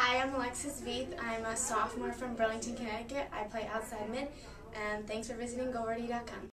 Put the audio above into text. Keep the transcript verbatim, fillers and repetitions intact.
Hi, I'm Alexis Veith. I'm a sophomore from Burlington, Connecticut. I play outside mid, and thanks for visiting Go Verdy dot com.